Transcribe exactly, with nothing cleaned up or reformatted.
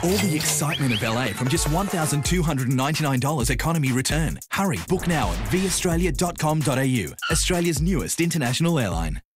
All the excitement of L A from just one thousand two hundred ninety-nine dollars economy return. Hurry, book now at v australia dot com dot a u, Australia's newest international airline.